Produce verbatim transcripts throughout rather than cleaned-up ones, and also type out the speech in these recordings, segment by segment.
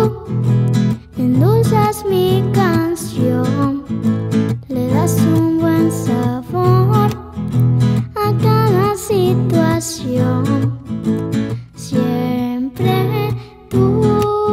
endulzas mi canción, le das un buen sabor a cada situación. Siempre tú.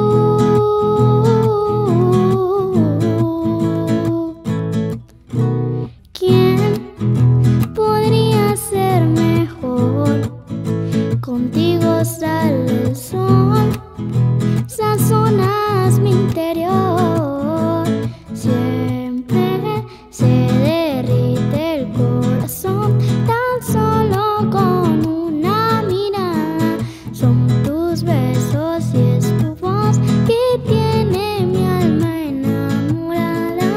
¿Quién podría ser mejor? Contigo sale el sol, sazonas mi interior. Siempre se derrite el corazón tan solo con una mirada. Son tus besos y es tu voz que tiene mi alma enamorada.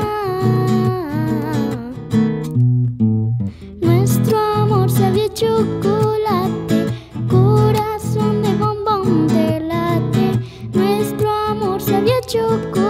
Nuestro amor sabía chocolate, corazón de bombón te late. Nuestro amor sabía chocolate.